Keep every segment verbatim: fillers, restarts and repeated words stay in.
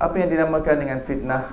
Apa yang dinamakan dengan fitnah?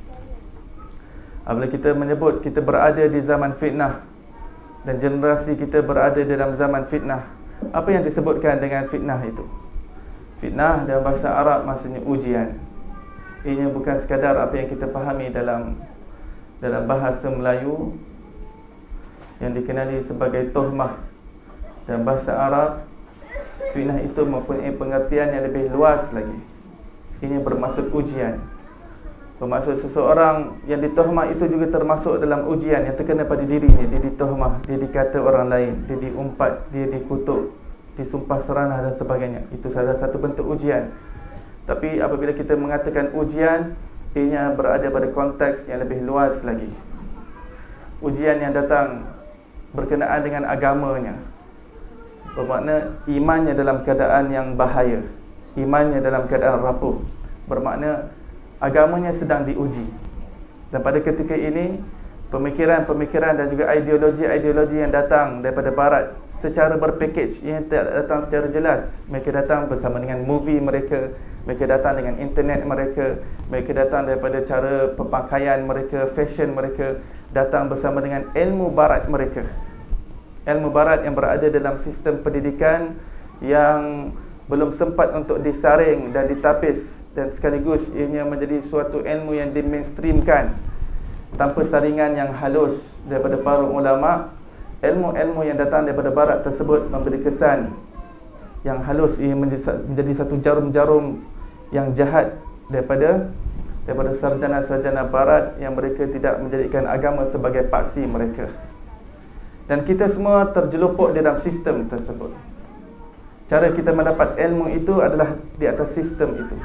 Apabila kita menyebut kita berada di zaman fitnah dan generasi kita berada dalam zaman fitnah, apa yang disebutkan dengan fitnah itu? Fitnah dalam bahasa Arab maksudnya ujian. Ia bukan sekadar apa yang kita fahami dalam dalam bahasa Melayu yang dikenali sebagai tuhmah. Dalam bahasa Arab, fitnah itu mempunyai pengertian yang lebih luas lagi. Ini bermaksud ujian. Bermaksud seseorang yang dituhmah itu juga termasuk dalam ujian yang terkena pada dirinya. Dia dituhmah, dia dikata orang lain, dia diumpat, dia dikutuk, disumpah seranah dan sebagainya. Itu salah satu bentuk ujian. Tapi apabila kita mengatakan ujian, ianya berada pada konteks yang lebih luas lagi. Ujian yang datang berkenaan dengan agamanya, bermakna imannya dalam keadaan yang bahaya, imannya dalam keadaan rapuh, bermakna agamanya sedang diuji. Dan pada ketika ini, pemikiran-pemikiran dan juga ideologi-ideologi yang datang daripada barat secara berpakej, ia tidak datang secara jelas. Mereka datang bersama dengan movie mereka, mereka datang dengan internet mereka, mereka datang daripada cara pemakaian mereka, fashion mereka, datang bersama dengan ilmu barat mereka. Ilmu barat yang berada dalam sistem pendidikan yang belum sempat untuk disaring dan ditapis, dan sekaligus ianya menjadi suatu ilmu yang dimainstreamkan tanpa saringan yang halus daripada para ulama. Ilmu-ilmu yang datang daripada barat tersebut memberi kesan yang halus, ia menjadi satu jarum-jarum yang jahat daripada daripada sarjana-sarjana barat yang mereka tidak menjadikan agama sebagai paksi mereka. Dan kita semua terjelupuk di dalam sistem tersebut. Cara kita mendapat ilmu itu adalah di atas sistem itu.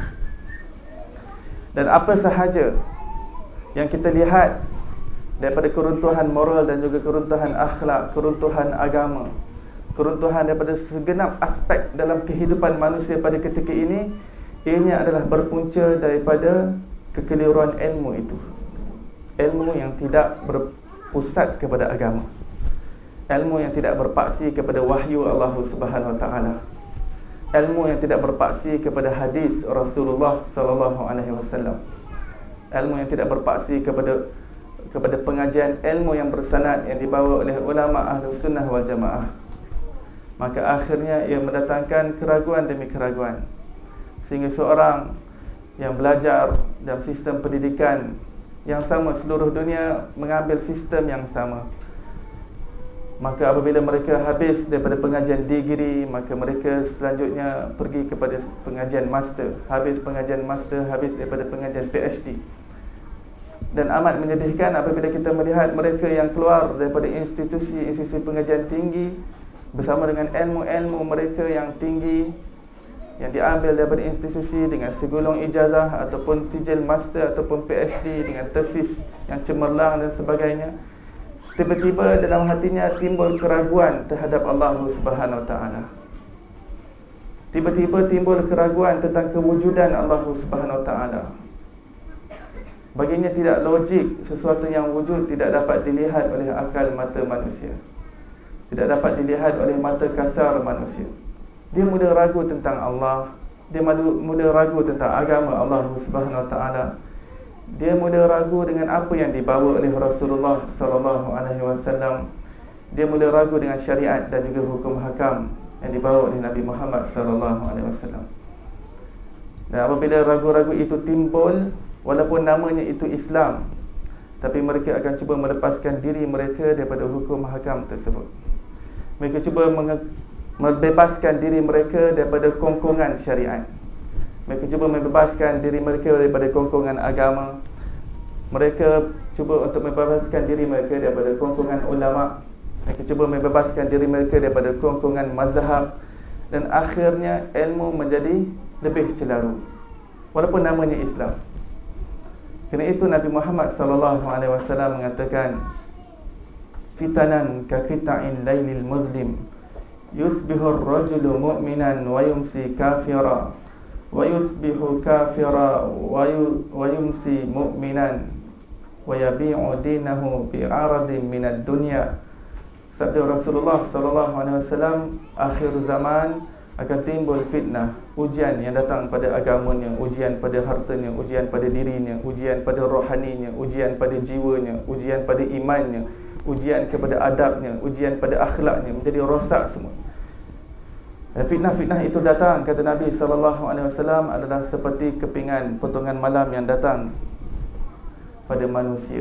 Dan apa sahaja yang kita lihat daripada keruntuhan moral dan juga keruntuhan akhlak, keruntuhan agama, keruntuhan daripada segenap aspek dalam kehidupan manusia pada ketika ini, ianya adalah berpunca daripada kekeliruan ilmu itu. Ilmu yang tidak berpusat kepada agama, ilmu yang tidak berpaksi kepada wahyu Allah Subhanahu Wa Taala, ilmu yang tidak berpaksi kepada hadis Rasulullah Sallallahu Alaihi Wasallam, ilmu yang tidak berpaksi kepada kepada pengajian ilmu yang bersanad yang dibawa oleh ulama Ahlus Sunnah wal Jamaah. Maka akhirnya ia mendatangkan keraguan demi keraguan, sehingga seorang yang belajar dalam sistem pendidikan yang sama seluruh dunia mengambil sistem yang sama, maka apabila mereka habis daripada pengajian degree, maka mereka selanjutnya pergi kepada pengajian master. Habis pengajian master, habis daripada pengajian PhD. Dan amat menyedihkan apabila kita melihat mereka yang keluar daripada institusi-institusi pengajian tinggi bersama dengan ilmu-ilmu mereka yang tinggi yang diambil daripada institusi dengan segulung ijazah ataupun sijil master ataupun PhD dengan tesis yang cemerlang dan sebagainya. Tiba-tiba dalam hatinya timbul keraguan terhadap Allah Subhanahu Wa Taala. Tiba-tiba timbul keraguan tentang kewujudan Allah Subhanahu Wa Taala. Baginya tidak logik sesuatu yang wujud tidak dapat dilihat oleh akal mata manusia, tidak dapat dilihat oleh mata kasar manusia. Dia mula ragu tentang Allah, dia mula ragu tentang agama Allah Subhanahu Wa Taala. Dia mula ragu dengan apa yang dibawa oleh Rasulullah Sallallahu Alaihi Wasallam. Dia mula ragu dengan syariat dan juga hukum hakam yang dibawa oleh Nabi Muhammad Sallallahu Alaihi Wasallam. Dan apabila ragu-ragu itu timbul, walaupun namanya itu Islam, tapi mereka akan cuba melepaskan diri mereka daripada hukum hakam tersebut. Mereka cuba membebaskan diri mereka daripada kongkongan syariat. Mereka cuba membebaskan diri mereka daripada kongkongan agama. Mereka cuba untuk membebaskan diri mereka daripada kongkongan ulama. Mereka cuba membebaskan diri mereka daripada kongkongan mazhab. Dan akhirnya ilmu menjadi lebih celaru, walaupun namanya Islam. Kerana itu Nabi Muhammad sallallahu alaihi wasallam mengatakan, fitanan ka qita'in lailil muzlim, yusbihu ar-rajulu mu'minan wa yumsi kafira, wa yusbihu kafira wa yumsi mu'minan, wa yabi'u dinahu bi'aradin minad dunya. Sabda Rasulullah sallallahu alaihi wasallam, akhir zaman akan timbul fitnah, ujian yang datang pada agamanya, ujian pada hartanya, ujian pada dirinya, ujian pada rohaninya, ujian pada jiwanya, ujian pada imannya, ujian kepada adabnya, ujian pada akhlaknya, menjadi rosak semua. Dan fitnah-fitnah itu datang, kata Nabi sallallahu alaihi wasallam, adalah seperti kepingan potongan malam yang datang pada manusia.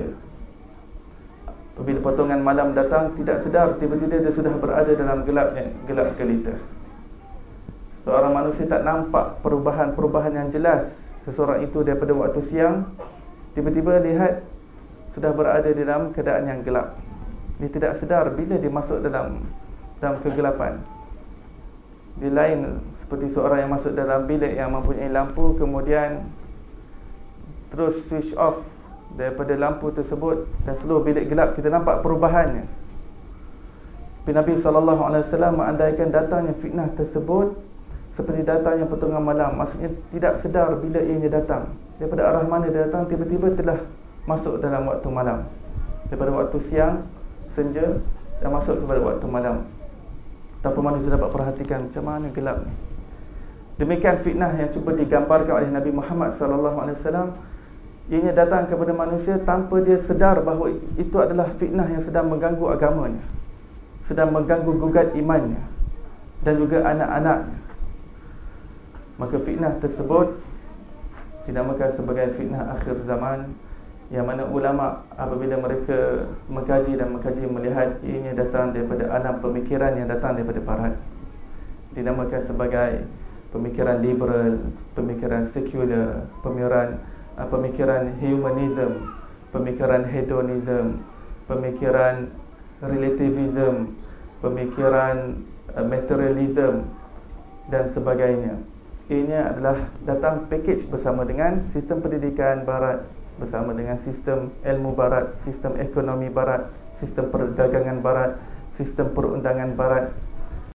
Apabila potongan malam datang, tidak sedar, tiba-tiba dia sudah berada dalam gelapnya, gelap gelita. Seorang manusia tak nampak perubahan-perubahan yang jelas seseorang itu daripada waktu siang, tiba-tiba lihat sudah berada di dalam keadaan yang gelap. Dia tidak sedar bila dia masuk dalam dalam kegelapan. Dia lain seperti seorang yang masuk dalam bilik yang mempunyai lampu, kemudian terus switch off daripada lampu tersebut dan seluruh bilik gelap, kita nampak perubahannya. Tapi Nabi sallallahu alaihi wasallam mengandaikan datangnya fitnah tersebut seperti datangnya potongan malam. Maksudnya tidak sedar bila ianya datang, daripada arah mana dia datang, tiba-tiba telah masuk dalam waktu malam, daripada waktu siang, senja, dan masuk kepada waktu malam, tanpa manusia dapat perhatikan macam mana gelap ni. Demikian fitnah yang cuba digambarkan oleh Nabi Muhammad sallallahu alaihi wasallam. Ianya datang kepada manusia tanpa dia sedar bahawa itu adalah fitnah yang sedang mengganggu agamanya, sedang mengganggu gugat imannya dan juga anak-anaknya. Maka fitnah tersebut dinamakan sebagai fitnah akhir zaman, yang mana ulama apabila mereka mengkaji dan mengkaji melihat ianya datang daripada alam pemikiran yang datang daripada barat, dinamakan sebagai pemikiran liberal, pemikiran sekular, pemikiran uh, pemikiran humanism, pemikiran hedonism, pemikiran relativism, pemikiran uh, materialism dan sebagainya. Ianya adalah datang package bersama dengan sistem pendidikan barat, bersama dengan sistem ilmu barat, sistem ekonomi barat, sistem perdagangan barat, sistem perundangan barat,